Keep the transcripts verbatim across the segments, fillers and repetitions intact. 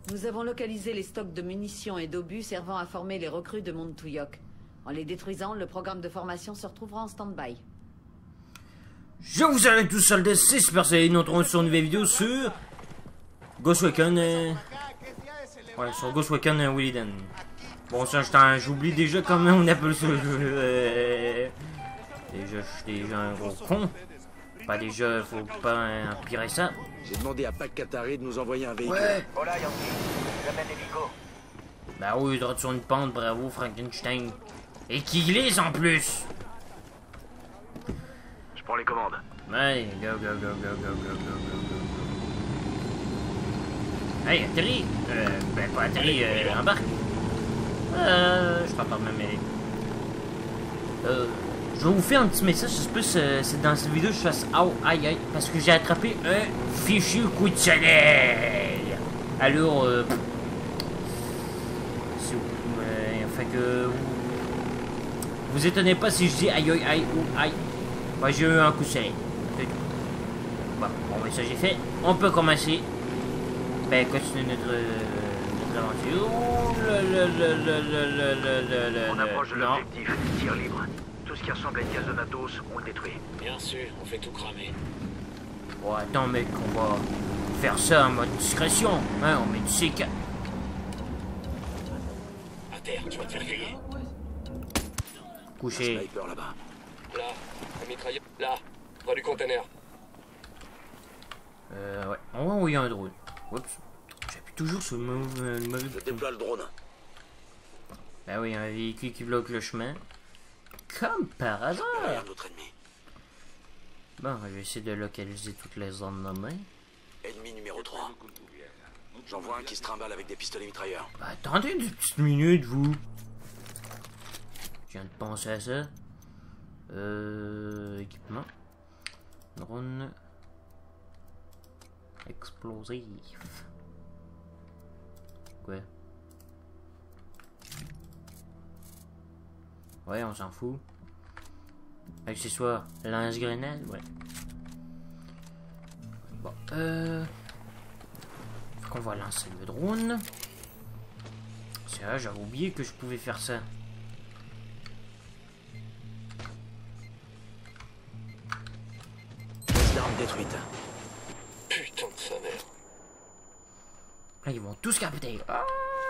Nous avons localisé les stocks de munitions et d'obus servant à former les recrues de Montouyoc. En les détruisant, le programme de formation se retrouvera en stand-by. Je vous salue tous soldats, c'est Super Saiyan, nous retrouvons sur une nouvelle vidéo sur Ghost Recon euh... Ouais, sur Ghost Recon euh, Williden. Bon, ça, j'oublie déjà comment on appelle ce jeu. Euh... Déjà, je suis déjà un gros con. Pas déjà, faut pas empirer ça. J'ai demandé à Pac Katari de nous envoyer un véhicule. Ouais. Voilà, Yankee. J'amène les bigots. Bah oui, droit sur une pente, bravo Frankenstein. Et qui glisse en plus. Je prends les commandes. Ouais, go go go go go go go go go. Hey, atterris. Euh, ben pas atterris, euh, embarque. Euh, je parle pas même mêler. Euh, je vais vous faire un petit message, je sais pas si c'est dans cette vidéo que je fasse oh, aïe aïe, parce que j'ai attrapé un fichu coup de soleil. Alors, euh, si vous, euh, fait que vous, vous étonnez pas si je dis aïe aïe aïe ou aïe. Moi j'ai eu un coup de soleil. Bon, bon mais ça j'ai fait. On peut commencer. Ben continuer notre, euh, notre aventure. Ouh, le, le, le, le, le, le, le, le, On approche de non. l'objectif. Tir libre. Tout ce qui ressemble à une case de matos, on le détruit. Bien sûr, on fait tout cramer. Bon attends mec, on va faire ça en mode discrétion. Hein, on met du C quatre. À terre, tu vas te faire griller. Couché. Un sniper là-bas. Là, un mitrailleur. Là, près du conteneur. Euh ouais, on va envoyer un drone. Oups. J'appuie toujours sur le mauvais... Le mauvais Je bouton. déploie le drone. Ben oui, un véhicule qui bloque le chemin. Comme par hasard. Derrière notre ennemi. Bon, je vais essayer de localiser toutes les zones nommées. Ennemi numéro trois. J'en vois un qui se trimballe avec des pistolets mitrailleurs. Ben, attendez une petite minute, vous. Je viens de penser à ça. Euh... Équipement. Drone. Explosif. Quoi? Ouais, on s'en fout. Accessoire, lance-grenade, ouais. Bon, euh... faut qu'on va lancer le drone. C'est vrai, j'avais oublié que je pouvais faire ça. Pièce d'arme détruite. Putain de sa mère. Là, ils vont tous capoter. Ah!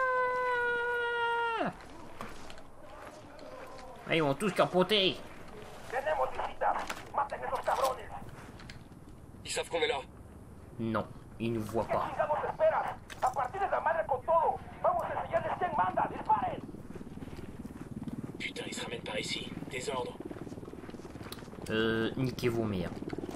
Là, ils vont tous capoter. Ils savent qu'on est là. Non, ils ne voient pas. Putain, ils se ramènent par ici. Des ordres. Euh, niquez vos mères.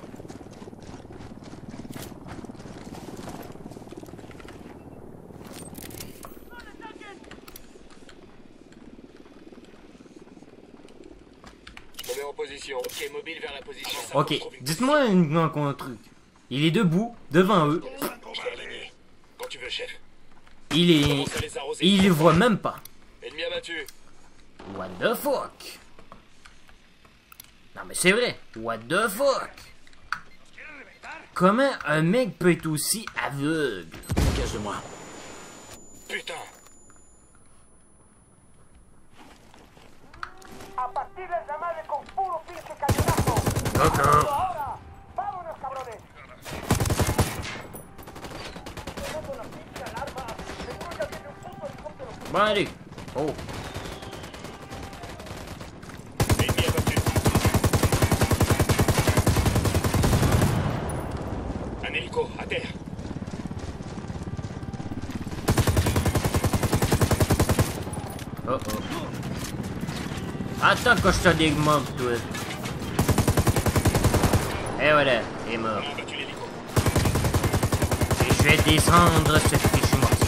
Je me mets en position. Ok, mobile vers la position. Ok, dites-moi un, un, un truc. Il est debout, devant eux. Je vais aligner. Quand tu veux, chef. Il est... Il les voit même pas. Ennemi abattu. What the fuck? Non mais c'est vrai. What the fuck? Comment un mec peut être aussi aveugle? Dégage de moi. Putain. Coco. Bon allez. Oh. Ennemi abattu. Un hélico, à terre. Oh oh. Attends que je te démonte, toi. Et voilà, il est mort. On a abattu l'hélico. Et je vais descendre ce fichu mortier.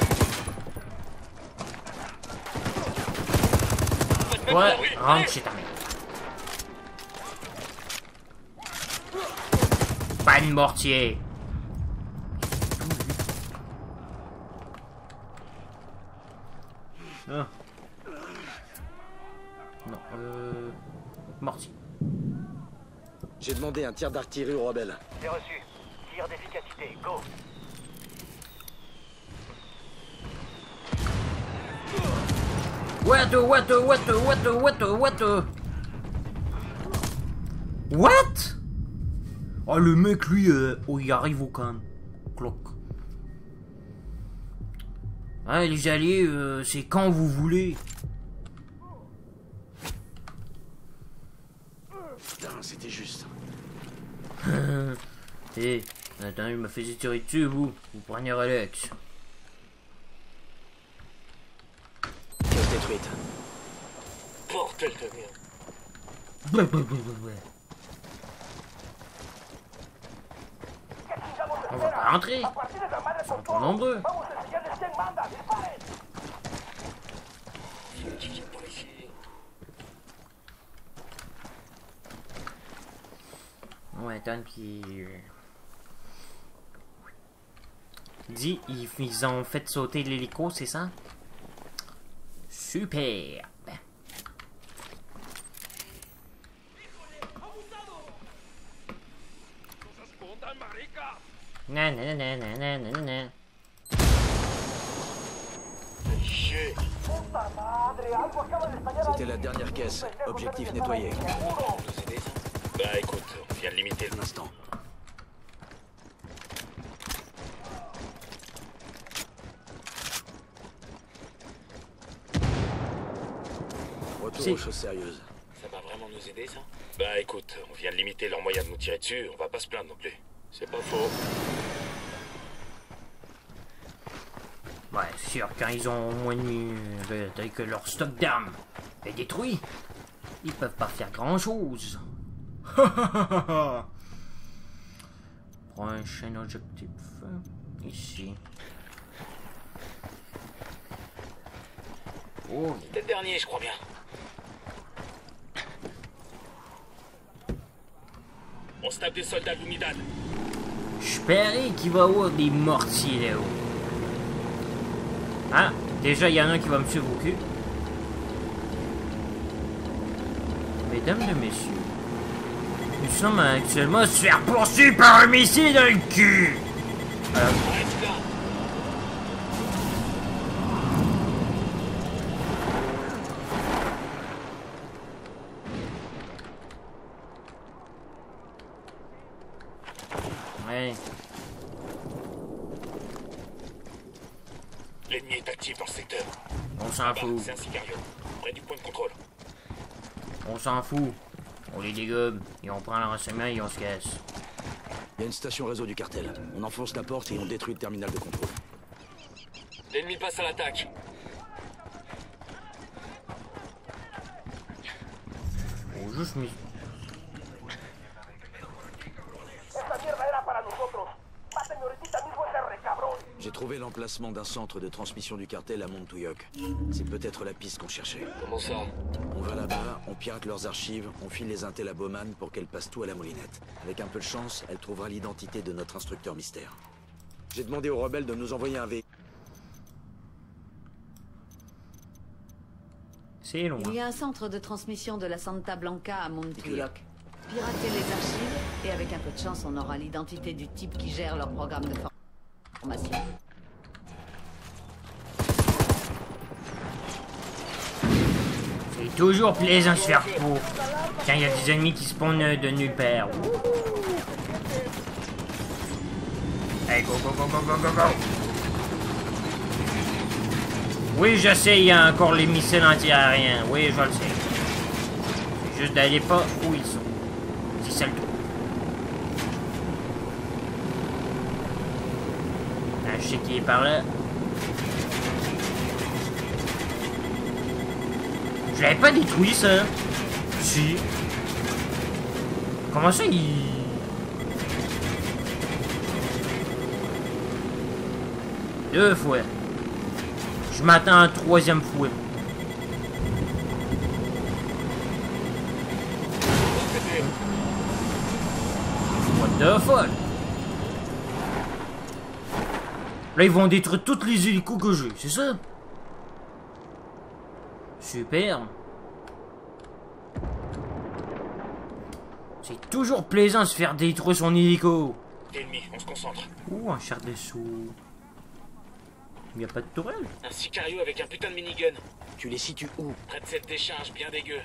Ouais, rentre chez ta mère. Pas de mortier. Ah. Non, euh... mortier. J'ai demandé un tir d'artillerie aux rebelles. C'est reçu. Tir d'efficacité. Go. What? What? What? What? What? What? What? Oh, le mec, lui, euh, oh, il arrive au camp. Cloc. Ouais, les alliés, euh, c'est quand vous voulez. Putain, c'était juste. Eh, attends, il m'a fait tirer dessus, vous. Vous prenez Alex. Caisse détruite. Bordel de merde. Ouais, ouais, ouais, ouais, ouais. On va pas rentrer. Ils sont trop nombreux. Qui vient par ici? Ouais, attends, puis... Dis, ils, ils ont fait sauter l'hélico, c'est ça? Super! Nan, nan, nan, nan, nan, nan, nan. Chier. C'était la dernière caisse. Objectif nettoyé. Nous aider, ça? Bah écoute, on vient de limiter Un instant. Retour Si. aux choses sérieuses. Ça va vraiment nous aider, ça? Bah écoute, on vient de limiter leurs moyens de nous tirer dessus, on va pas se plaindre non plus. C'est pas faux. Ouais, c'est sûr, quand ils ont moins de que leur stock d'armes est détruit, ils peuvent pas faire grand chose. Prochain objectif, ici. Oh, C'était le dernier, je crois bien. On se tape des soldats de l'Unidad. je parie qu'il va y avoir des mortiers là-haut. Ah, déjà il y en a un qui va me suivre au cul. Mesdames et messieurs, nous sommes actuellement à se faire poursuivre par un missile dans le cul. Alors, Arrête là. ouais. L'ennemi est actif dans le secteur. On s'en Bah, fout. c'est un Sicario. Près du point de contrôle. On s'en fout. On les dégobe et on prend le renseignement et on se casse. Il y a une station réseau du cartel. On enfonce la porte et on détruit le terminal de contrôle. L'ennemi passe à l'attaque. Oh, juste mis. J'ai trouvé l'emplacement d'un centre de transmission du cartel à Montouyoc. C'est peut-être la piste qu'on cherchait. Comment ça? On va là-bas, on pirate leurs archives, on file les intels à Bowman pour qu'elle passe tout à la moulinette. Avec un peu de chance, elle trouvera l'identité de notre instructeur mystère. J'ai demandé aux rebelles de nous envoyer un véhicule. C'est loin. Il y a un centre de transmission de la Santa Blanca à Montouyoc. Piratez les archives et avec un peu de chance, on aura l'identité du type qui gère leur programme de formation. C'est toujours plaisant de se faire pour quand il y a des ennemis qui spawnent de nulle part. Hey, go, go, go, go, go, go, go! Oui, je sais, il y a encore les missiles anti-aériens. Oui, je le sais. C'est juste d'aller pas où ils sont. C'est ça le tout. Ah, je sais qui est par là. Je l'avais pas détruit, ça. Si. Comment ça, il... Deux fois. Je m'attends à un troisième fois. What the fuck? Là, ils vont détruire toutes les hélicos que j'ai, c'est ça? Super. C'est toujours plaisant de se faire détruire son hélico. Ennemi, on se concentre. Ouh, un char d'assaut. Il n'y a pas de tourelle. Un sicario avec un putain de minigun. Tu les situes où? Près de cette décharge bien dégueu.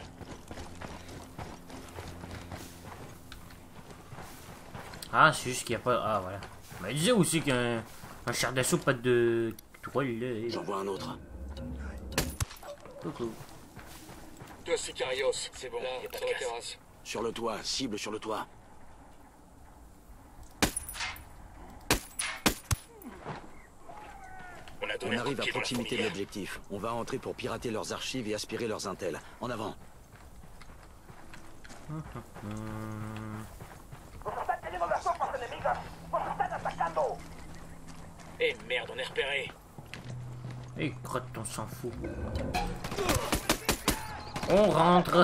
Ah, c'est juste qu'il n'y a pas... Ah, voilà. Bah, il disait aussi qu'un un char d'assaut, pas de tourelle, là. J'en vois un autre. Coucou. Toi, Sicarios, c'est bon, là, y a pas de casse. Sur le toit, cible sur le toit. On, a On arrive à proximité de l'objectif. On va entrer pour pirater leurs archives et aspirer leurs intels. En avant. Eh merde, on est repéré. Eh, crotte, on s'en fout. On rentre.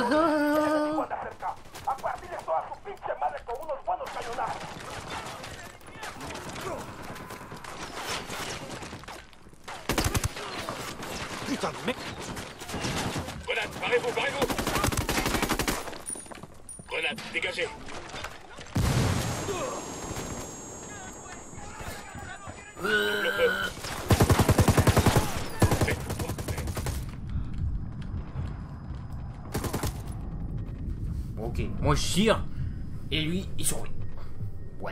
Putain de mec. Grenade, barrez-vous, barrez-vous. Grenade, dégagez. Double feu. Ok, moi je tire. Et lui, il survit. What?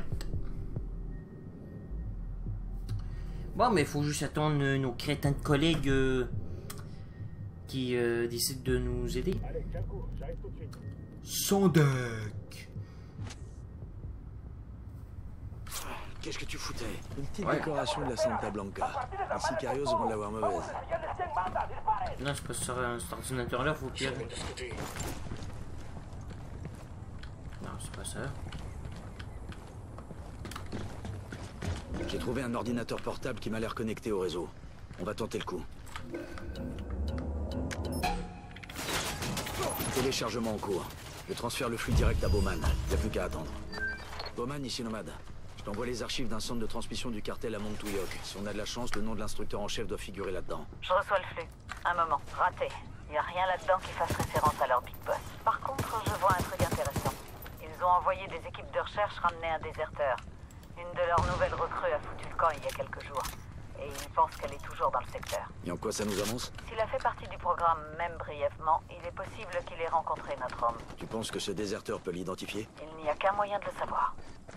Bon, mais il faut juste attendre euh, nos crétins de collègues euh, qui euh, décident de nous aider. Allez, tiens le coup, j'arrive tout de suite. Sondek. Qu'est-ce que tu foutais? Une petite Ouais. décoration de la Santa Blanca. Les sicarios vont l'avoir mauvaise. Non, c'est pas sur un- cet ordinateur-là, faut pire. De ce côté. Non, c'est pas ça. J'ai trouvé un ordinateur portable qui m'a l'air connecté au réseau. On va tenter le coup. Téléchargement en cours. Je transfère le flux direct à Bowman. Il n'y a plus qu'à attendre. Bowman, ici Nomade. Je t'envoie les archives d'un centre de transmission du cartel à Montouyoc. Si on a de la chance, le nom de l'instructeur en chef doit figurer là-dedans. Je reçois le flux. Un moment, raté. Il n'y a rien là-dedans qui fasse référence à leur big boss. Par contre, je vois un truc intéressant. Ils ont envoyé des équipes de recherche ramener un déserteur. Une de leurs nouvelles recrues a foutu le camp il y a quelques jours. Et ils pensent qu'elle est toujours dans le secteur. Et en quoi ça nous avance? S'il a fait partie du programme, même brièvement, il est possible qu'il ait rencontré notre homme. Tu penses que ce déserteur peut l'identifier? Il n'y a qu'un moyen de le savoir.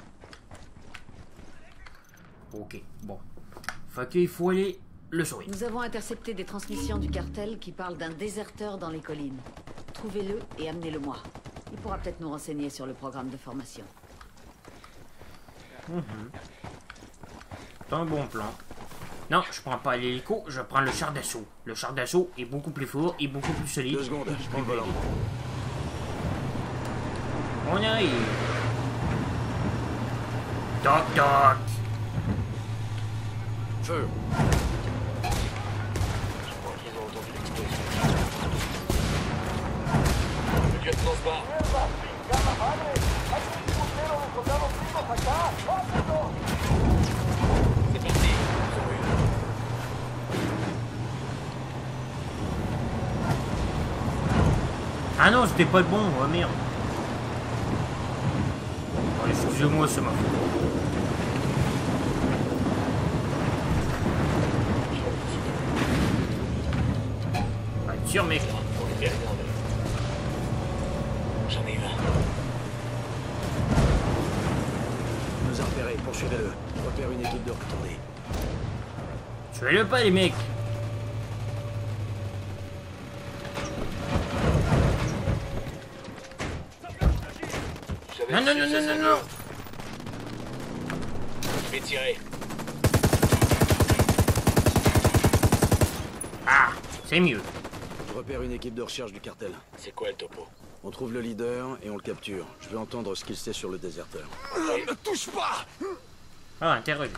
Ok, bon. Fait qu'il faut aller le sauver. Nous avons intercepté des transmissions du cartel qui parlent d'un déserteur dans les collines. Trouvez-le et amenez-le-moi. Il pourra peut-être nous renseigner sur le programme de formation. Mmh. C'est un bon plan. Non, je prends pas l'hélico, je prends le char d'assaut. Le char d'assaut est beaucoup plus fort et beaucoup plus solide. Deux secondes, je prends le volant. On y arrive. Toc toc. Feu. Je crois qu'ils ont entendu l'explosion. Le lieutenant se barre. C'est parti. Ils ont eu. Ah non, c'était pas le bon, oh merde. Oh, excusez-moi, c'est ma faute. Ah, tire, mec. On est bien regardé. J'en ai eu un. Il nous a repéré, poursuivez-le. Repère une équipe de retournée. Tuez-le pas, les mecs. Non, non, non, non, non, non. Je vais tirer. Ah, c'est mieux. Je repère une équipe de recherche du cartel. C'est quoi le topo? On trouve le leader et on le capture. Je veux entendre ce qu'il sait sur le déserteur. Ne touche pas! Ah, interroge.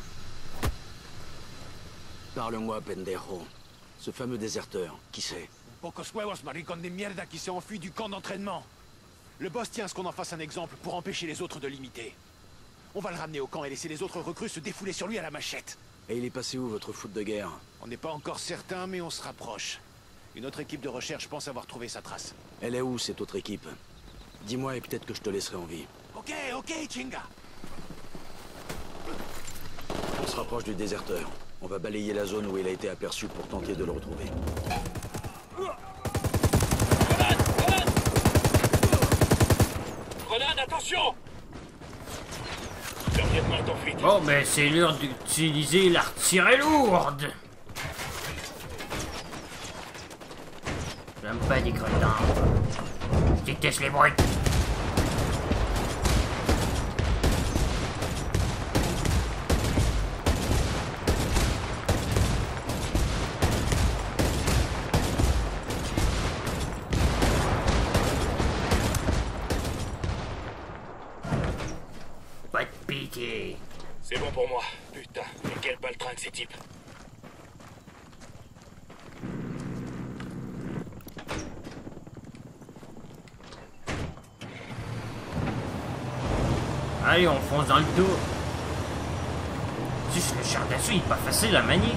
Parle-moi, pendejo. Ce fameux déserteur, qui c'est? Pocos huevos, maricón de mierda qui s'est enfui du camp d'entraînement. Le boss tient à ce qu'on en fasse un exemple pour empêcher les autres de l'imiter. On va le ramener au camp et laisser les autres recrues se défouler sur lui à la machette. Et il est passé où, votre foot de guerre? On n'est pas encore certain, mais on se rapproche. Une autre équipe de recherche pense avoir trouvé sa trace. Elle est où, cette autre équipe? Dis-moi et peut-être que je te laisserai en vie. Ok, ok, chinga. On se rapproche du déserteur. On va balayer la zone où il a été aperçu pour tenter de le retrouver. Grenade! Grenade! Grenade, attention! Le lieutenant est en fuite. Bon, ben c'est l'heure d'utiliser l'artillerie lourde. J'aime pas des crétins. Je déteste les bruits. Pas de pitié. C'est bon pour moi. Putain, mais quel baltringue ces types. Allez, on fonce dans le dos. Juste le char d'assaut, il est pas facile à manier.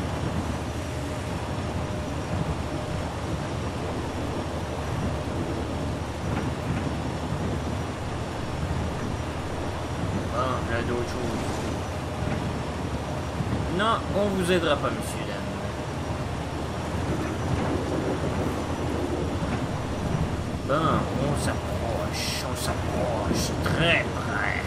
Bon, là d'autres choses. Non, on vous aidera pas, monsieur, dame. Bon, on s'approche, on s'approche, très près.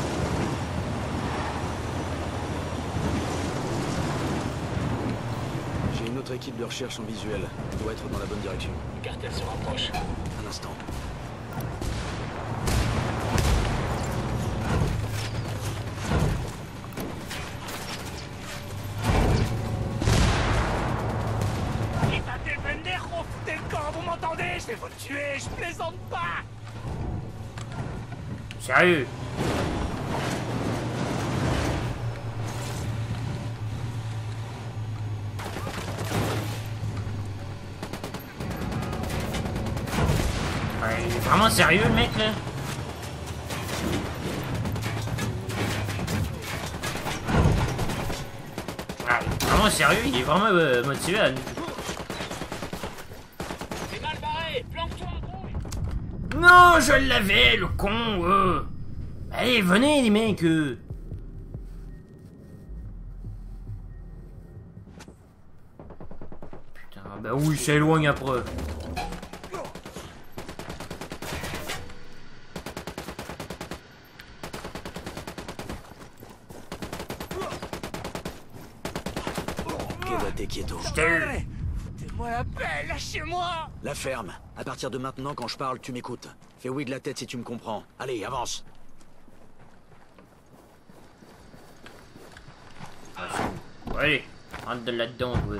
J'ai une autre équipe de recherche en visuel. On doit être dans la bonne direction. Le cartel se rapproche. Un instant. Quítate, pendejo! Foutez le camp, vous m'entendez? Je vais vous tuer, je plaisante pas! Sérieux? Ouais, il est vraiment sérieux le mec là? Ah, il est vraiment sérieux, il est vraiment euh, motivé à nous. T'es mal barré! Planque-toi, gros! Non, je l'avais, le con, euh. Allez, venez les mecs, euh. Putain, bah oui, ça éloigne après. Quédate quieto. Foutez-moi la paix, lâchez-moi! La ferme. À partir de maintenant, quand je parle, tu m'écoutes. Fais oui de la tête si tu me comprends. Allez, avance. Allez, rentre de là-dedans, ouais.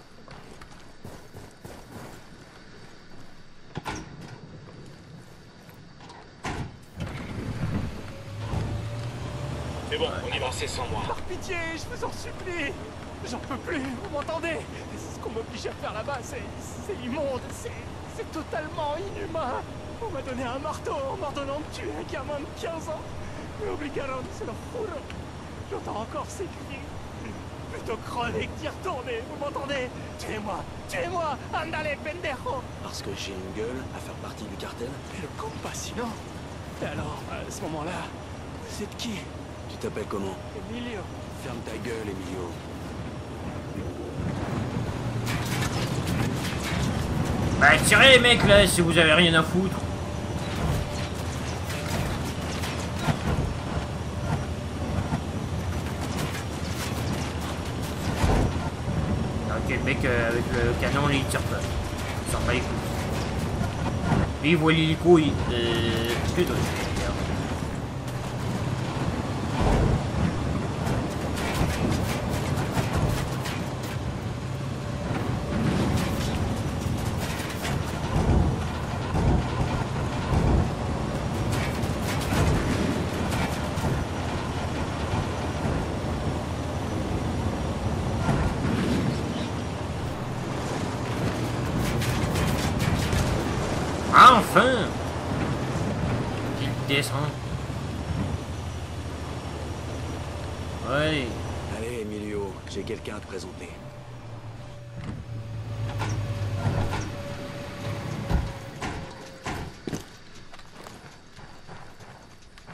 C'est bon, on y va, c'est sans moi. Par pitié, je vous en supplie! J'en peux plus, vous m'entendez? Ce qu'on m'oblige à faire là-bas, c'est... c'est immonde, c'est... c'est totalement inhumain! On m'a donné un marteau en m'ordonnant de tuer un gamin de quinze ans! Me obligaron, se lo juro! J'entends encore ces cris! Plutôt crever que d'y retourner, vous m'entendez? Tuez-moi! Tuez-moi! Andale, pendejo! Parce que j'ai une gueule à faire partie du cartel? Mais le compassionnant! Et alors, à ce moment-là, vous êtes qui? Tu t'appelles comment? Emilio. Ferme ta gueule, Emilio. Bah tirez les mecs là, si vous avez rien à foutre. Ok, le mec euh, avec le canon, là, il tire pas. Il s'en bat les couilles. Lui, il voit l'hélico, il... Euh... Que dois-je faire? Ah, enfin! Il descend. Ouais. Allez, Emilio, j'ai quelqu'un à te présenter.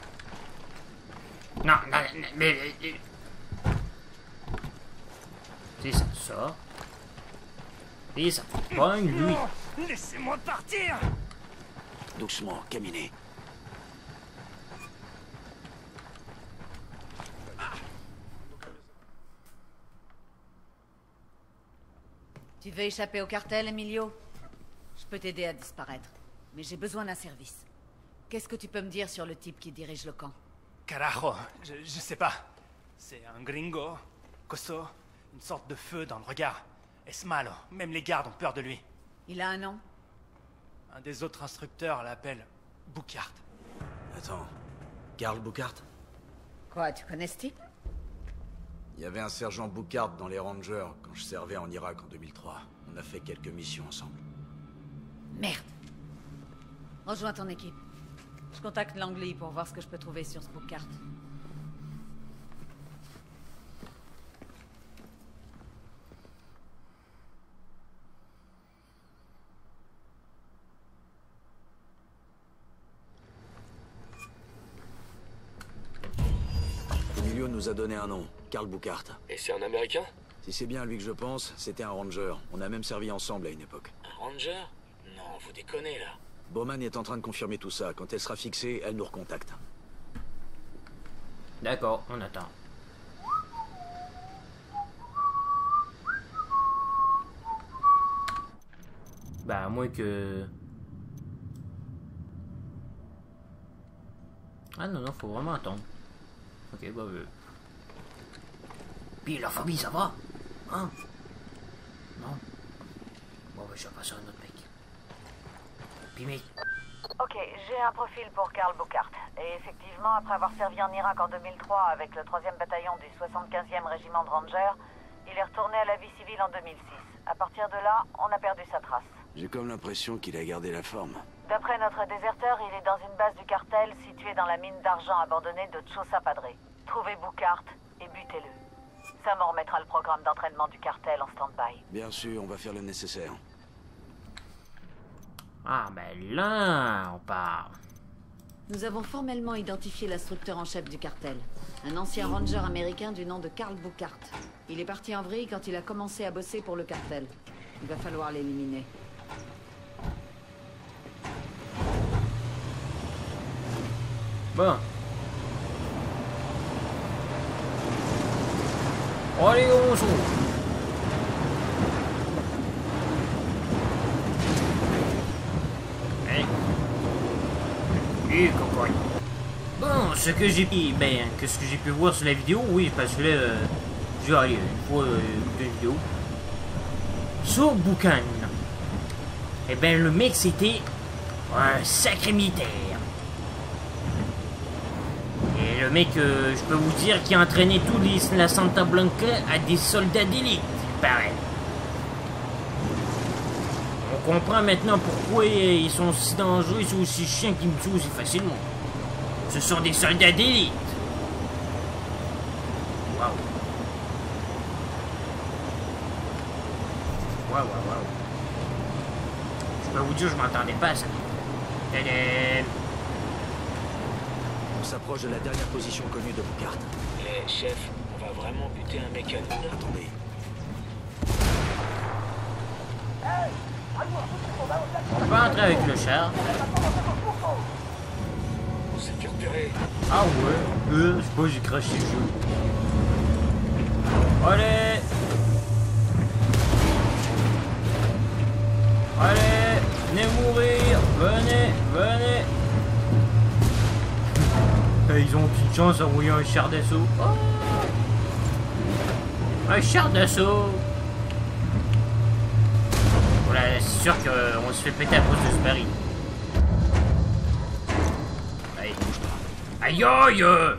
Non, non, mais... ça. Et ça pogne, lui. Laissez-moi partir. Doucement, caminez. Tu veux échapper au cartel, Emilio? Je peux t'aider à disparaître, mais j'ai besoin d'un service. Qu'est-ce que tu peux me dire sur le type qui dirige le camp? Carajo, je, je sais pas. C'est un gringo, costaud, une sorte de feu dans le regard. Es malo, même les gardes ont peur de lui. Il a un nom? Un des autres instructeurs l'appelle Boucart. Attends, Karl Boucart? Quoi, tu connais ce type? Il y avait un sergent Boucart dans les Rangers quand je servais en Irak en deux mille trois. On a fait quelques missions ensemble. Merde. Rejoins ton équipe. Je contacte Langley pour voir ce que je peux trouver sur ce Boucart. Emilio nous a donné un nom, Karl Boucart. Et c'est un Américain? Si c'est bien à lui que je pense, c'était un Ranger. On a même servi ensemble à une époque. Un Ranger? Non, vous déconnez là. Bowman est en train de confirmer tout ça. Quand elle sera fixée, elle nous recontacte. D'accord, on attend. Bah, à moins que... Ah non, non, faut vraiment attendre. Ok, bah... Euh... Puis la famille, ça va? Hein? Non? Bon, bah, je vais passer à un autre mec. Puis, mec... Ok, j'ai un profil pour Karl Boucart. Et effectivement, après avoir servi en Irak en deux mille trois avec le troisième bataillon du soixante-quinzième régiment de Rangers, il est retourné à la vie civile en deux mille six. À partir de là, on a perdu sa trace. J'ai comme l'impression qu'il a gardé la forme. D'après notre déserteur, il est dans une base du cartel située dans la mine d'argent abandonnée de Chosa Padre. Trouvez Boucart et butez-le. Ça me remettra le programme d'entraînement du cartel en stand-by. Bien sûr, on va faire le nécessaire. Ah, ben là, on part. Nous avons formellement identifié l'instructeur en chef du cartel. Un ancien ranger américain du nom de Karl Boucart. Il est parti en vrille quand il a commencé à bosser pour le cartel. Il va falloir l'éliminer. Bon. Allez, on s'ouvre. Hey. Et cocogne. Bon, ce que j'ai pu... Ben, que ce que j'ai pu voir sur la vidéo, oui, parce que là, euh, j'ai allé une fois euh, une vidéo. Sur Boucan. Eh ben, le mec, c'était un sacré militaire. Et le mec, euh, je peux vous dire, qui a entraîné tous les, la Santa Blanca à des soldats d'élite, il paraît. On comprend maintenant pourquoi ils sont si dangereux, ils sont aussi chiants qu'ils me tuent aussi facilement. Ce sont des soldats d'élite. Waouh. Waouh, waouh, waouh. Je peux vous dire, je m'entendais pas à ça. Tadam. On s'approche de la dernière position connue de Boucart. Eh, chef, on va vraiment buter un mec à nous, là? Attendez. On va entrer avec le char. On s'est fait repérer. Ah ouais, euh, je sais pas, j'ai craché le jeu. Allez. Allez, venez mourir, venez, venez. Et ils ont aucune chance d'envoyer un char d'assaut. Oh. Un char d'assaut. Voilà, c'est sûr qu'on se fait péter à cause de ce baril. Allez, bouge pas. Aïe aïe.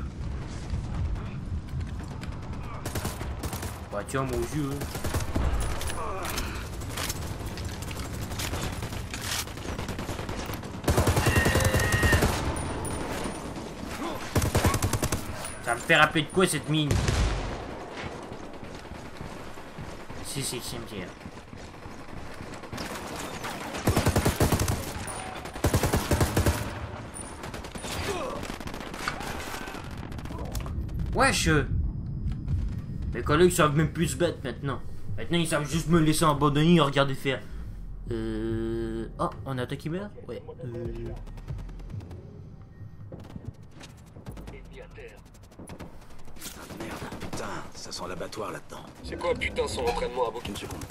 Bah tiens, mon jeu. Ça me fait rappeler de quoi cette mine? Si, c'est le cimetière. Wesh! Les collègues savent même plus se battre maintenant. Maintenant, ils savent juste me laisser abandonner et regarder faire. Euh... Oh, on a qui meurt? Ouais. Euh... Merde, putain, ça sent l'abattoir là-dedans. C'est quoi putain son entraînement à Boca? Une seconde.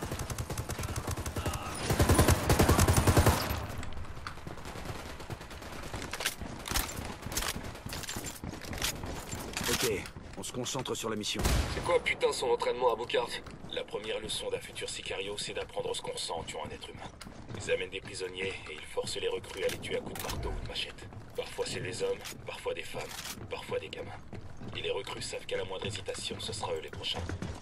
Ok, on se concentre sur la mission. C'est quoi putain son entraînement à Boucart? La première leçon d'un futur sicario, c'est d'apprendre ce qu'on sent en tuant un être humain. Ils amènent des prisonniers et ils forcent les recrues à les tuer à coups de marteau ou de machette. Parfois c'est des hommes, parfois des femmes, parfois des gamins. Et les recrues savent qu'à la moindre hésitation, ce sera eux les prochains.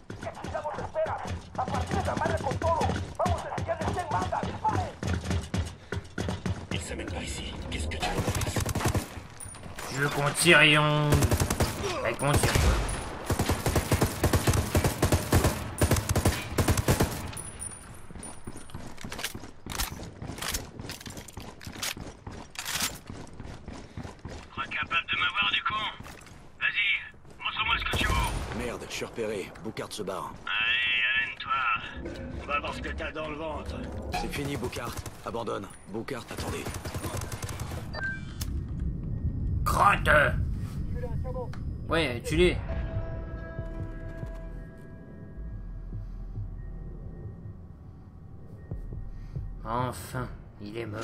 Ils s'amènent par ici. Qu'est-ce que tu veux qu'on fasse? Je veux qu'on tire et on... Ouais, qu'on tire. Incapable de m'avoir du con. Vas-y, montre-moi ce que tu vaux. Merde, je suis repéré. Boucart se barre. Allez, amène-toi. On va voir ce que t'as dans le ventre. C'est fini, Boucart. Abandonne. Boucart, attendez. Crotte! Ouais, tu l'es. Enfin, il est mort.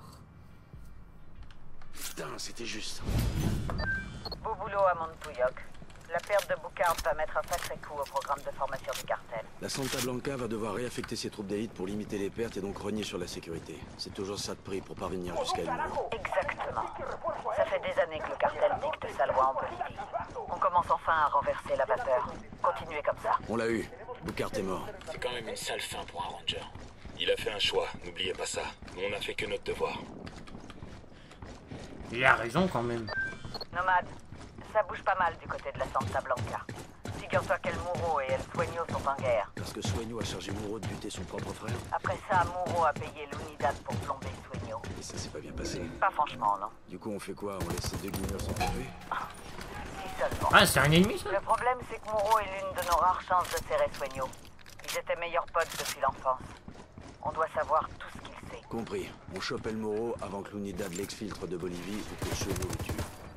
Putain, c'était juste. Beau boulot à Montouyoc. La perte de Boucart va mettre un sacré coup au programme de formation du cartel. La Santa Blanca va devoir réaffecter ses troupes d'élite pour limiter les pertes et donc renier sur la sécurité. C'est toujours ça de prix pour parvenir jusqu'à elle. Exactement. Ça fait des années que le cartel dicte sa loi en Bolivie. On commence enfin à renverser la vapeur. Continuez comme ça. On l'a eu. Boucart est mort. C'est quand même une sale fin pour un ranger. Il a fait un choix, n'oubliez pas ça. Nous on a fait que notre devoir. Il a raison quand même. Nomade, ça bouge pas mal du côté de la Santa Blanca. Figure-toi qu'El Muro et El Sueño sont en guerre. Parce que Sueño a chargé Moreau de buter son propre frère. Après ça, Muro a payé l'Unidad pour plomber Sueño. Et ça s'est pas bien passé. Pas franchement, non. Du coup, on fait quoi? On laisse ces deux guigneurs s'entretuer? Si seulement. Ah, c'est un ennemi ça? Le problème, c'est que Muro est l'une de nos rares chances de serrer Sueño. Ils étaient meilleurs potes depuis l'enfance. On doit savoir tout ce qu'il sait. Compris. On chope El Moro avant que l'Unidad l'exfiltre de Bolivie ou que Sueño le tue.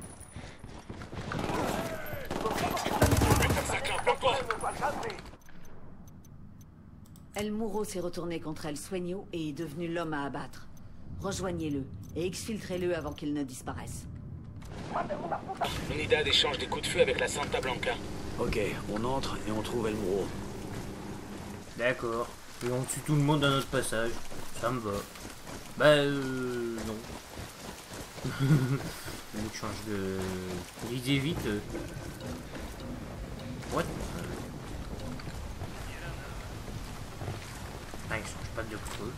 El Muro s'est retourné contre El Sueño et est devenu l'homme à abattre. Rejoignez-le et exfiltrez-le avant qu'il ne disparaisse. L'Unidad échange des coups de feu avec la Santa Blanca. Ok, on entre et on trouve El Muro. D'accord. Et on tue tout le monde à notre passage. Ça me va. Bah euh... non. On change de... d'idée vite. What? Ah, il change pas de creux.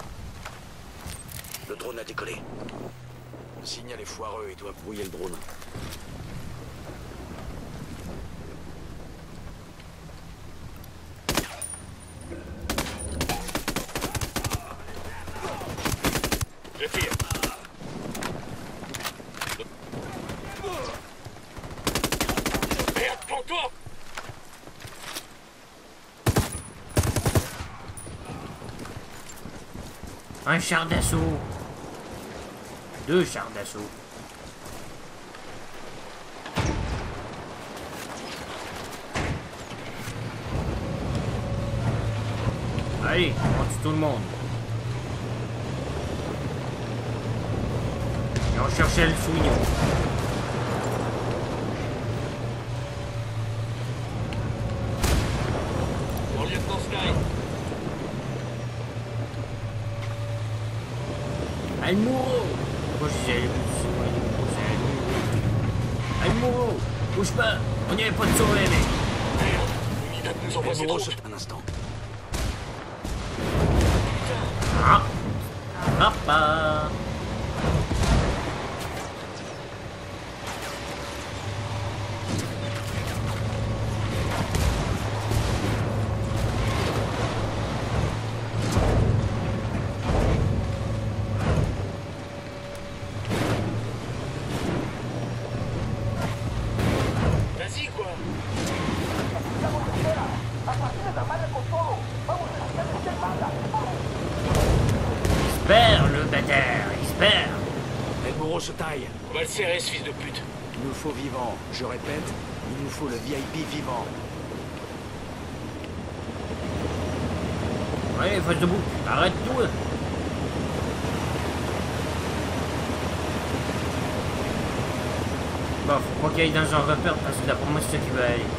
Le drone a décollé. Le signal est foireux et doit brouiller le drone. Je tire. Merde, prends-toi! Un char d'assaut. Deux chars d'assaut. Allez, on tue tout le monde. Et on cherchait le Sueño. Mon lieutenant Sky. El Muro. Pourquoi je disais El Muro. Bouge pas. On n'y avait pas de sauver, mec. Merde, l'Unidad nous envoie El ses Muro troupes. se... Un instant. Ah. Papa. Vas-y quoi. perd, le bâtard, il se perd. El Moro se taille. On va le serrer, ce fils de pute. Il nous faut vivant. Je répète, il nous faut le V I P vivant. Ouais, face debout, arrête tout. Bon, faut pas qu'il aille dans un repère parce que d'après moi c'est ça qui va aller.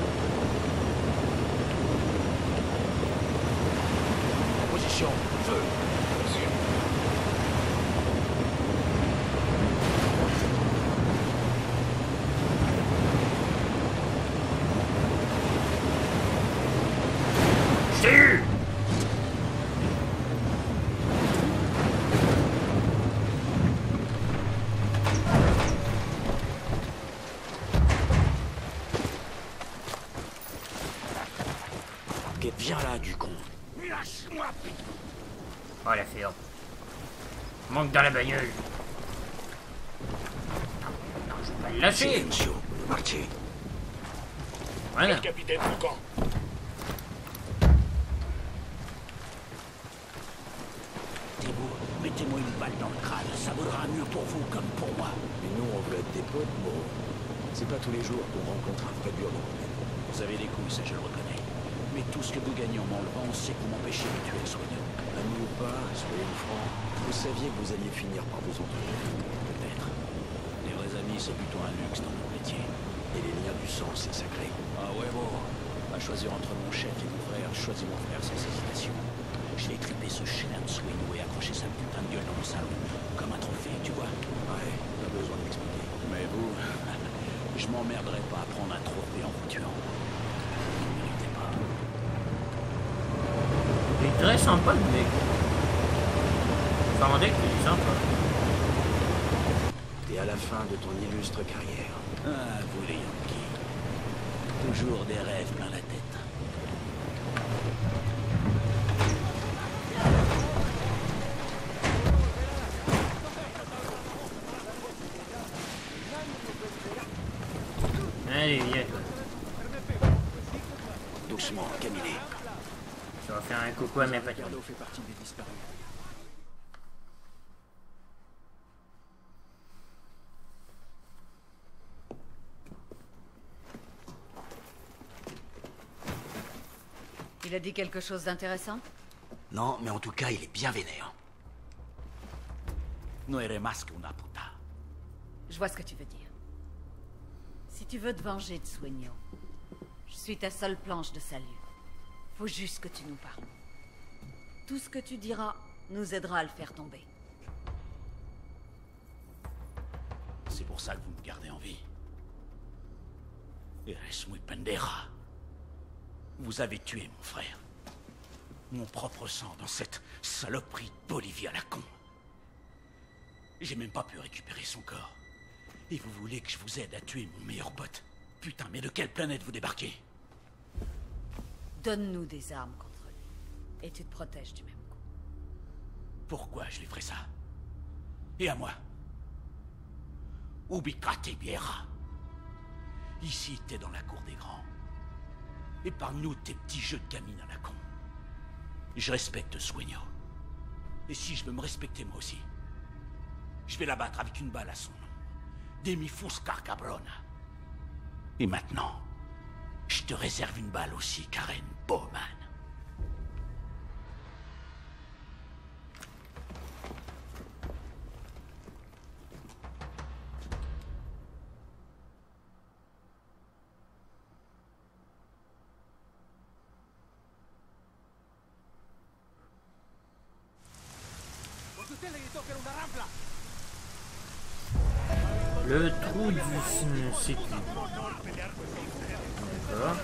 Position, feu. Tire! Ok, viens là, du con. Lâche-moi, putain. Oh la ferme. Manque dans la bagnole. Je vais pas le lâcher. Silencio. Marché. Voilà. Le capitaine Foucan. Thibaut, mettez-moi une balle dans le crâne. Ça vaudra mieux pour vous comme pour moi. Mais nous, on veut être des potes, Moro. C'est pas tous les jours qu'on rencontre un vrai dur de problème. Vous avez les couilles, ça je le reconnais. Mais tout ce que vous gagnez en m'enlevant, c'est que vous m'empêchez de tuer le soignant. Amis ou pas, soyons francs, vous saviez que vous alliez finir par vous entendre. Peut-être. Les vrais amis, c'est plutôt un luxe dans notre métier. Et les liens du sang, c'est sacré. Ah ouais, bon. À choisir entre mon chef et mon frère, je choisis mon frère sans hésitation. Je vais clipper ce chien de Sweeney et accrocher sa putain de gueule dans mon salon. Comme un trophée, tu vois. Ouais, pas besoin d'expliquer. Mais vous, je m'emmerderai pas à prendre un trophée en vous tuant. Vous ne méritez pas. Il est très sympa le mec. Sans deck, il est sympa. T'es à la fin de ton illustre carrière. Ah, vous les Yankees. Toujours des rêves plein la tête. Allez, viens toi. Doucement, Camille. Ça va faire un coucou à mes patins. Ricardo fait partie des disparus. Il a dit quelque chose d'intéressant? Non, mais en tout cas, il est bien vénère. No eres más que una puta. Je vois ce que tu veux dire. Si tu veux te venger de Sueño, je suis ta seule planche de salut. Faut juste que tu nous parles. Tout ce que tu diras nous aidera à le faire tomber. C'est pour ça que vous me gardez en vie. Eres muy pendeja. Vous avez tué mon frère. Mon propre sang dans cette saloperie de Bolivie à la con. J'ai même pas pu récupérer son corps. Et vous voulez que je vous aide à tuer mon meilleur pote? Putain, mais de quelle planète vous débarquez? Donne-nous des armes contre lui. Et tu te protèges du même coup. Pourquoi je lui ferais ça? Et à moi? Ubicate Biera. Ici, t'es dans la cour des grands. Épargne-nous tes petits jeux de gamine à la con. Je respecte Sueño. Et si je veux me respecter moi aussi, je vais la battre avec une balle à son nom. Demi Fusca Cabrona. Et maintenant, je te réserve une balle aussi, Karen Bowman. Le trou du cycle. D'accord.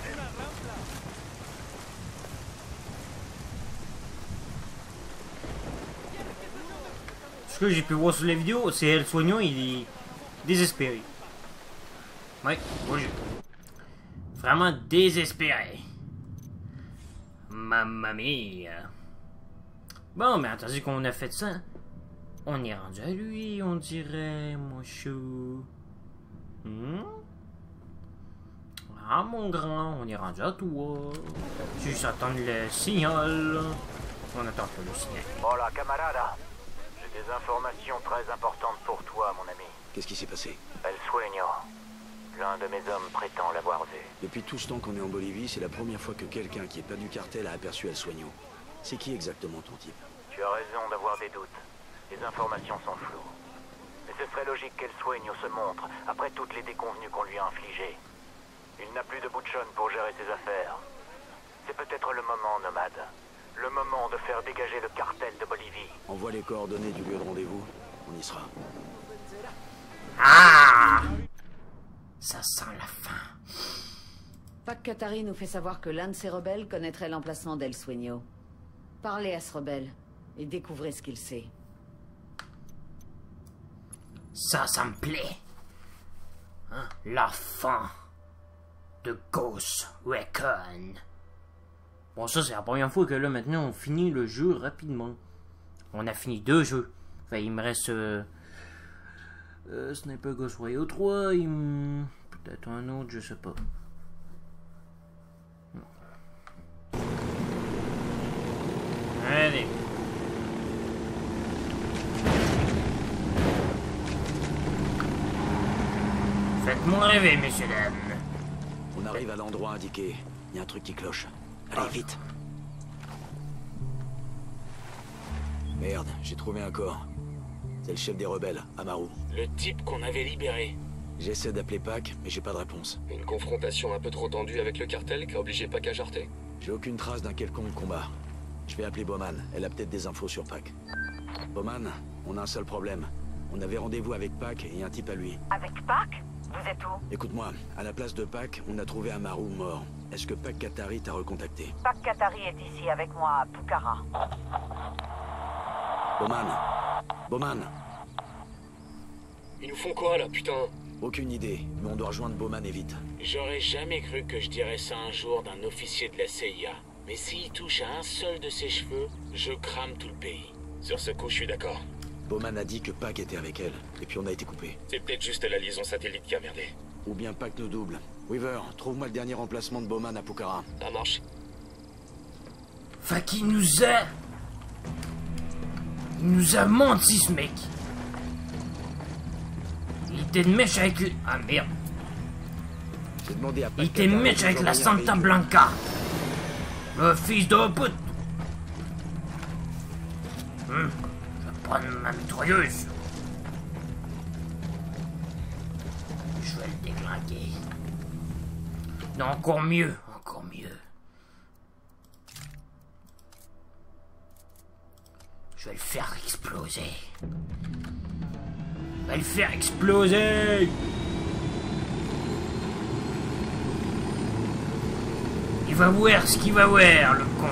Ce que j'ai pu voir sur les vidéos, c'est El Sueño, il est désespéré. Ouais, oui. Vraiment désespéré. Mamma mia. Bon, mais attendez qu'on a fait ça. On est rendu à lui, on dirait, mon chou. Hmm? Ah, mon grand, on est rendu à toi. Juste attendre le signal. On attend pas le signal. Hola, camarada. J'ai des informations très importantes pour toi, mon ami. Qu'est-ce qui s'est passé? El Sueño. L'un de mes hommes prétend l'avoir vu. Depuis tout ce temps qu'on est en Bolivie, c'est la première fois que quelqu'un qui est pas du cartel a aperçu El Sueño. C'est qui exactement ton type? Tu as raison d'avoir des doutes. Les informations sont floues. Mais ce serait logique qu'El Sueño se montre, après toutes les déconvenues qu'on lui a infligées. Il n'a plus de bouchon pour gérer ses affaires. C'est peut-être le moment, Nomade. Le moment de faire dégager le cartel de Bolivie. Envoie les coordonnées du lieu de rendez-vous, on y sera. Ah! Ça sent la fin. Pac Katari nous fait savoir que l'un de ces rebelles connaîtrait l'emplacement d'El Sueño. Parlez à ce rebelle et découvrez ce qu'il sait. Ça, ça me plaît. Hein? La fin de Ghost Recon. Bon, ça, c'est la première fois que là, maintenant, on finit le jeu rapidement. On a fini deux jeux. Enfin, il me reste... Euh, euh, Sniper Ghost Warrior trois. Il me... Peut-être un autre, je sais pas. Non. Allez. Faites-moi rêver, messieurs, dames. On arrive à l'endroit indiqué. Il y a un truc qui cloche. Allez, vite. Merde, j'ai trouvé un corps. C'est le chef des rebelles, Amaru. Le type qu'on avait libéré. J'essaie d'appeler Pac, mais j'ai pas de réponse. Une confrontation un peu trop tendue avec le cartel qui a obligé Pac à jarter. J'ai aucune trace d'un quelconque combat. Je vais appeler Bowman. Elle a peut-être des infos sur Pac. Bowman, on a un seul problème. On avait rendez-vous avec Pac et un type à lui. Avec Pac? Vous êtes où? Écoute-moi, à la place de Pac, on a trouvé Amaru mort. Est-ce que Pac Katari t'a recontacté? Pac Katari est ici avec moi à Pucara. Bowman Bowman Ils nous font quoi là, putain? Aucune idée, mais on doit rejoindre Bowman et vite. J'aurais jamais cru que je dirais ça un jour d'un officier de la C I A. Mais s'il touche à un seul de ses cheveux, je crame tout le pays. Sur ce coup, je suis d'accord. Bowman a dit que Pac était avec elle, et puis on a été coupé. C'est peut-être juste la liaison satellite qui a merdé. Ou bien Pac nous double. Weaver, trouve-moi le dernier emplacement de Bowman à Pucara. Ça marche. Fait qu'il nous a... Il nous a menti, ce mec. Il était de mèche avec... Le... Ah, merde. J'ai demandé à Pac Il était Katari mèche de avec la nous envoyer un Santa véhicule. Blanca. Le fils de pute. Hum, je vais prendre ma mitrailleuse. Je vais le déglinguer. Non, encore mieux, encore mieux. Je vais le faire exploser. Je vais le faire exploser. Il va voir ce qu'il va voir, le con.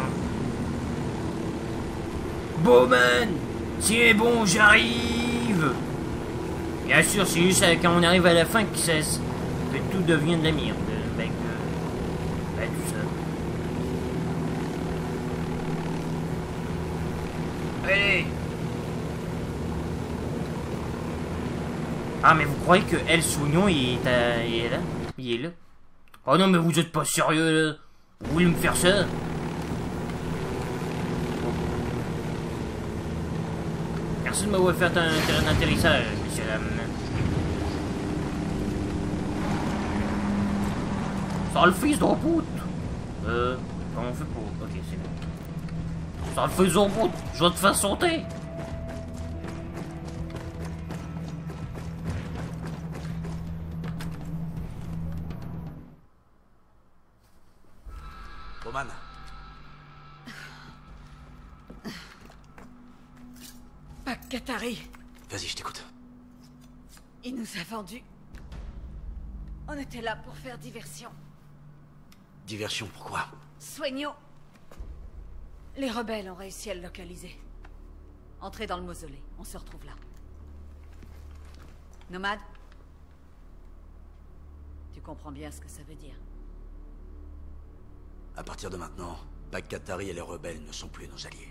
Bowman, tiens bon, j'arrive. Bien sûr, c'est juste quand on arrive à la fin que, ça, que tout devient de la merde. Avec, euh, avec tout ça. Allez. Ah, mais vous croyez que El Sueño, il est, à, il est là? Il est là? Oh non, mais vous êtes pas sérieux, là? Vous voulez me faire ça? Merci de m'avoir fait un terrain d'atterrissage, monsieur dames. Sale fils de pute! Euh, comment on fait pour... Ok, c'est bon. Sale fils de pute, je vais te faire sauter! Bowman. Pac Katari, Vas-y, je t'écoute. il nous a vendus. On était là pour faire diversion. Diversion, pourquoi? Sueño. Les rebelles ont réussi à le localiser. Entrez dans le mausolée, on se retrouve là. Nomade? Tu comprends bien ce que ça veut dire. À partir de maintenant, Pac Katari et les rebelles ne sont plus nos alliés.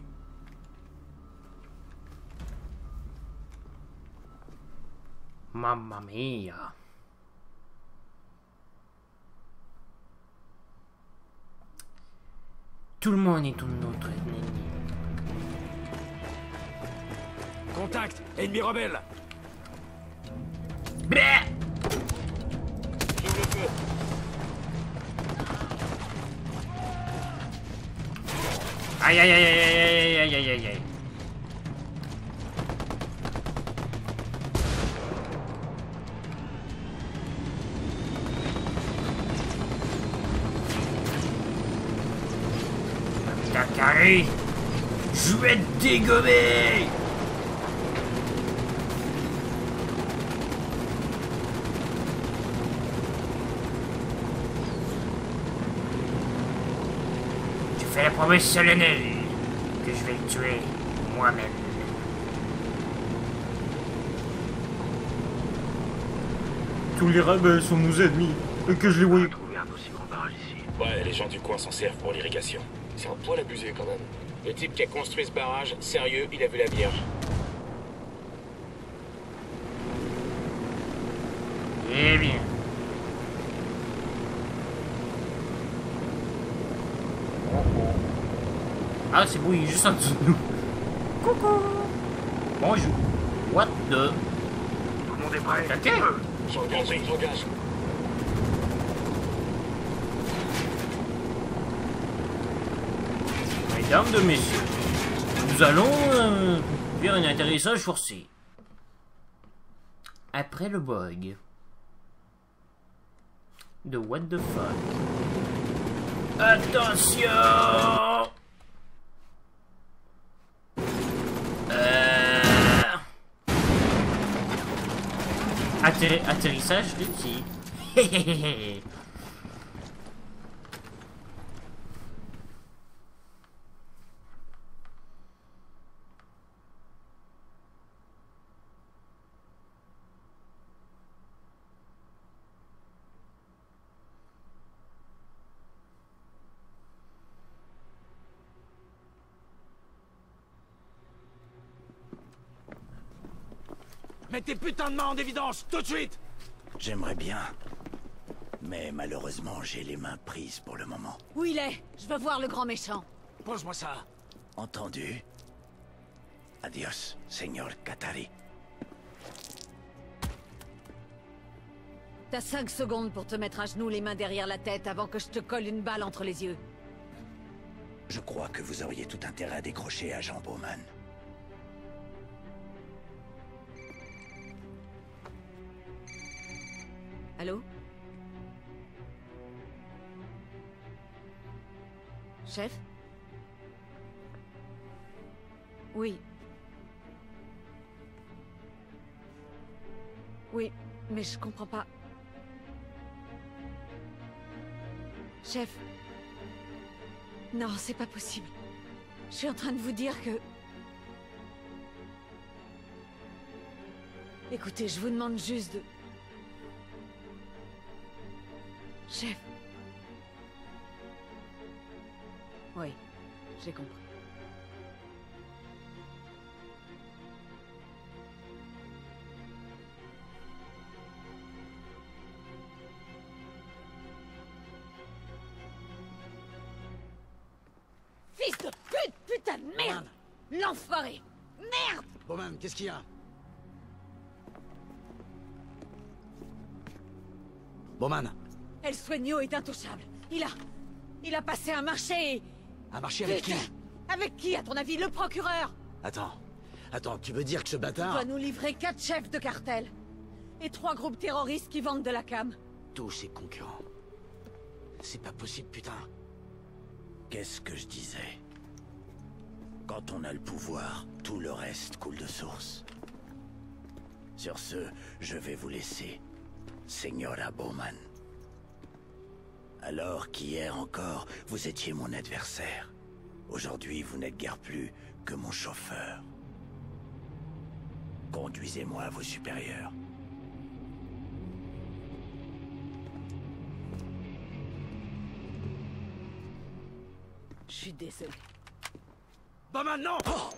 Mamma mia. Tout le monde est un autre ennemi. Contact! Ennemi rebelle! Bleh. J'ouvre le feu. Aïe aïe aïe aïe aïe aïe aïe aïe aïe. T'as carré. Je vais te dégommer. Tu fais la promesse solennelle que je vais le tuer moi-même. Tous les rebelles sont nos ennemis et que je les voyais. Trouver un aussi grand barrage ici. Ouais, les gens du coin s'en servent pour l'irrigation. C'est un poil abusé quand même. Le type qui a construit ce barrage, sérieux, il a vu la Vierge. Eh bien. Oh oh. Ah, c'est beau, il est juste en dessous de nous. Coucou. Bonjour. What the... Tout le monde est prêt? Ok. J'engage, j'engage. Mesdames de messieurs, nous allons euh, faire un atterrissage forcé. Après le bug de what the fuck. Attention! Euh... Atterri atterrissage réussi. Mets tes putains de mains en évidence, tout de suite! J'aimerais bien. Mais malheureusement, j'ai les mains prises pour le moment. Où il est? Je veux voir le grand méchant. Pose-moi ça. Entendu? Adios, Señor Katari. T'as cinq secondes pour te mettre à genoux, les mains derrière la tête, avant que je te colle une balle entre les yeux. Je crois que vous auriez tout intérêt à décrocher à Jean Bowman. Allô? Chef? Oui. Oui, mais je comprends pas. Chef? Non, c'est pas possible. Je suis en train de vous dire que... Écoutez, je vous demande juste de... Chef. Oui, j'ai compris. Fils de pute, putain de merde! L'enfoiré! Merde! Bowman, qu'est-ce qu'il y a? Bowman, El Sueño est intouchable. Il a... Il a passé un marché et... un marché avec qui? Putain! Avec qui, à ton avis? Le procureur? Attends. Attends, tu veux dire que ce Il bâtard... doit nous livrer quatre chefs de cartel. Et trois groupes terroristes qui vendent de la cam. Tous ses concurrents. C'est pas possible, putain. Qu'est-ce que je disais? Quand on a le pouvoir, tout le reste coule de source. Sur ce, je vais vous laisser, Señora Bowman. Alors qu'hier encore, vous étiez mon adversaire. Aujourd'hui, vous n'êtes guère plus que mon chauffeur. Conduisez-moi à vos supérieurs. Je suis désolé. Bowman, non! Oh!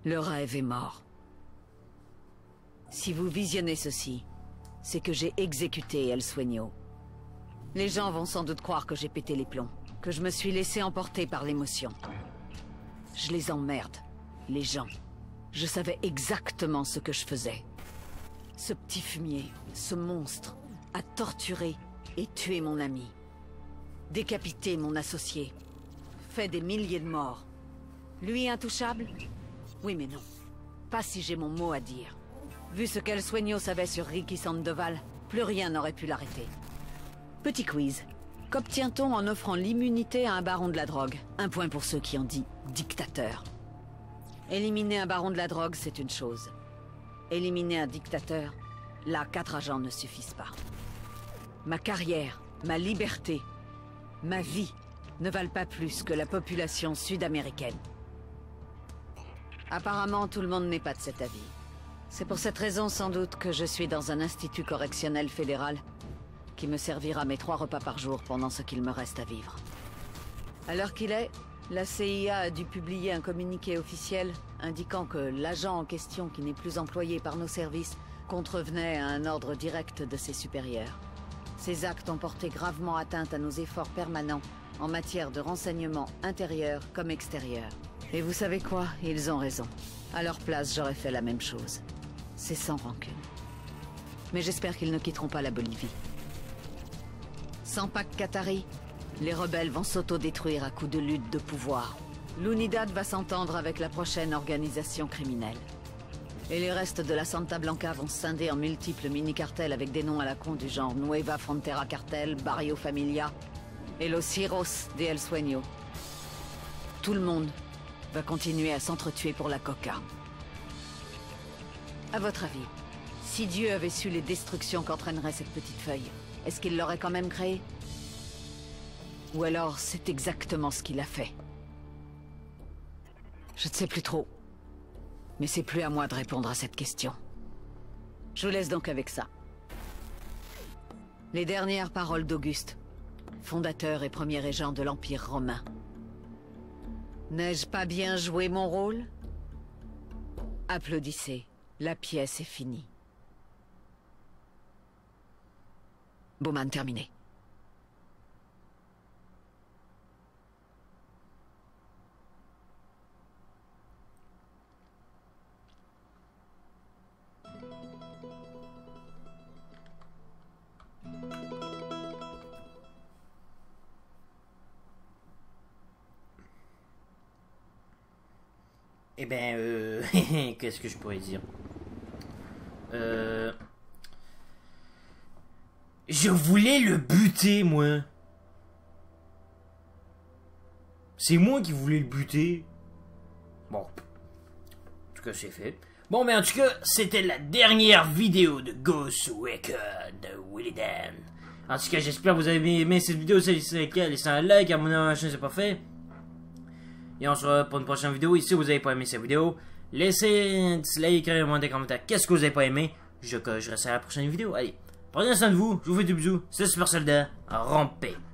Le rêve est mort. Si vous visionnez ceci, c'est que j'ai exécuté El Sueño. Les gens vont sans doute croire que j'ai pété les plombs, que je me suis laissé emporter par l'émotion. Je les emmerde, les gens. Je savais exactement ce que je faisais. Ce petit fumier, ce monstre, a torturé et tué mon ami. Décapité mon associé. Fait des milliers de morts. Lui intouchable? Oui mais non. Pas si j'ai mon mot à dire. Vu ce qu'El Sueño savait sur Ricky Sandoval, plus rien n'aurait pu l'arrêter. Petit quiz. Qu'obtient-on en offrant l'immunité à un baron de la drogue? Un point pour ceux qui ont dit dictateur. Éliminer un baron de la drogue, c'est une chose. Éliminer un dictateur, là, quatre agents ne suffisent pas. Ma carrière, ma liberté, ma vie ne valent pas plus que la population sud-américaine. Apparemment, tout le monde n'est pas de cet avis. C'est pour cette raison, sans doute, que je suis dans un institut correctionnel fédéral qui me servira mes trois repas par jour pendant ce qu'il me reste à vivre. À l'heure qu'il est, la C I A a dû publier un communiqué officiel indiquant que l'agent en question, qui n'est plus employé par nos services, contrevenait à un ordre direct de ses supérieurs. Ces actes ont porté gravement atteinte à nos efforts permanents en matière de renseignement intérieur comme extérieur. Et vous savez quoi? Ils ont raison. À leur place, j'aurais fait la même chose. C'est sans rancune. Mais j'espère qu'ils ne quitteront pas la Bolivie. Sans Pac Katari, les rebelles vont s'autodétruire à coups de lutte de pouvoir. L'Unidad va s'entendre avec la prochaine organisation criminelle. Et les restes de la Santa Blanca vont se scinder en multiples mini-cartels avec des noms à la con du genre Nueva Frontera Cartel, Barrio Familia et Los Heroes de El Sueño. Tout le monde va continuer à s'entretuer pour la coca. À votre avis, si Dieu avait su les destructions qu'entraînerait cette petite feuille, est-ce qu'il l'aurait quand même créée? Ou alors, c'est exactement ce qu'il a fait? Je ne sais plus trop. Mais c'est plus à moi de répondre à cette question. Je vous laisse donc avec ça. Les dernières paroles d'Auguste, fondateur et premier régent de l'Empire romain. N'ai-je pas bien joué mon rôle? Applaudissez, la pièce est finie. Bowman terminé. Eh ben, euh... qu'est-ce que je pourrais dire? Euh... Je voulais le buter, moi. C'est moi qui voulais le buter. Bon. En tout cas, c'est fait. Bon, mais en tout cas, c'était la dernière vidéo de Ghost Recon de Willy Dan. En tout cas, j'espère que vous avez aimé cette vidéo. Si c'est le cas, laissez un like, abonnez-vous à ma chaîne si c'est pas fait. Et on se revoit pour une prochaine vidéo. Et si vous n'avez pas aimé cette vidéo, laissez un petit like, écrivez-moi des commentaires. Qu'est-ce que vous n'avez pas aimé? Je, je reste à la prochaine vidéo. Allez, prenez soin de vous. Je vous fais des bisous. C'est Super Soldat. Rampez.